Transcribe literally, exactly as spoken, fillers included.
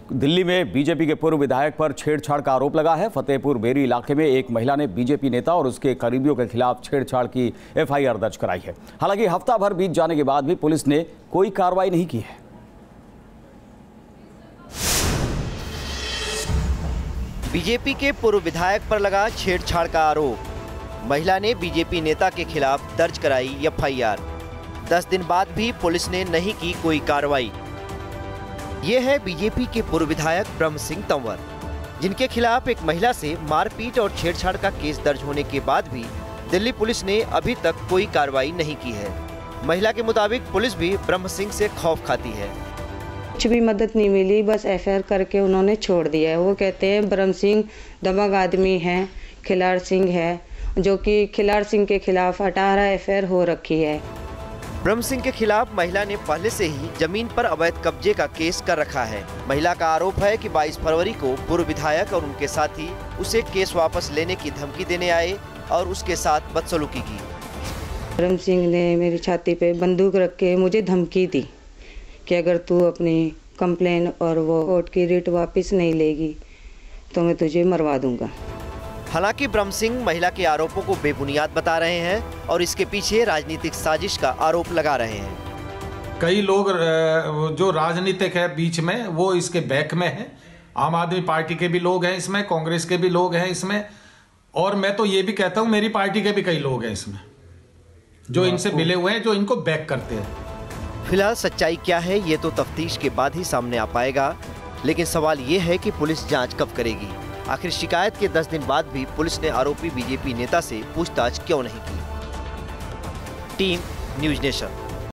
दिल्ली में बीजेपी के पूर्व विधायक पर छेड़छाड़ का आरोप लगा है। फतेहपुर बेरी इलाके में एक महिला ने बीजेपी नेता और उसके करीबियों के खिलाफ छेड़छाड़ की एफ आई आर दर्ज कराई है। हालांकि हफ्ता भर बीत जाने के बाद भी पुलिस ने कोई कार्रवाई नहीं की है। बीजेपी के पूर्व विधायक पर लगा छेड़छाड़ का आरोप। महिला ने बीजेपी नेता के खिलाफ दर्ज कराई एफ आई आर। दस दिन बाद भी पुलिस ने नहीं की कोई कार्रवाई। ये है बीजेपी के पूर्व विधायक ब्रह्म सिंह तंवर, जिनके खिलाफ एक महिला से मारपीट और छेड़छाड़ का केस दर्ज होने के बाद भी दिल्ली पुलिस ने अभी तक कोई कार्रवाई नहीं की है। महिला के मुताबिक पुलिस भी ब्रह्म सिंह से खौफ खाती है। कुछ भी मदद नहीं मिली, बस एफ आई आर करके उन्होंने छोड़ दिया है। वो कहते हैं ब्रह्म सिंह दबंग आदमी है, खिलाड़ सिंह है, जो कि खिलाड़ सिंह के खिलाफ अठारह एफ आई आर हो रखी है। ब्रह्म सिंह के खिलाफ महिला ने पहले से ही जमीन पर अवैध कब्जे का केस कर रखा है। महिला का आरोप है कि बाईस फरवरी को पूर्व विधायक और उनके साथी उसे केस वापस लेने की धमकी देने आए और उसके साथ बदसलूकी की। ब्रह्म सिंह ने मेरी छाती पे बंदूक रख के मुझे धमकी दी कि अगर तू अपनी कंप्लेन और वो कोर्ट की रिट वापस नहीं लेगी तो मैं तुझे मरवा दूंगा। हालांकि ब्रह्म सिंह महिला के आरोपों को बेबुनियाद बता रहे हैं और इसके पीछे राजनीतिक साजिश का आरोप लगा रहे हैं। कई लोग जो राजनीतिक है बीच में, वो इसके बैक में है। आम आदमी पार्टी के भी लोग हैं इसमें, कांग्रेस के भी लोग हैं इसमें, और मैं तो ये भी कहता हूं मेरी पार्टी के भी कई लोग हैं इसमें जो इनसे मिले हुए हैं, जो इनको बैक करते हैं। फिलहाल सच्चाई क्या है ये तो तफ्तीश के बाद ही सामने आ पाएगा, लेकिन सवाल ये है कि पुलिस जांच कब करेगी। आखिर शिकायत के दस दिन बाद भी पुलिस ने आरोपी बीजेपी नेता से पूछताछ क्यों नहीं की। Team News nation.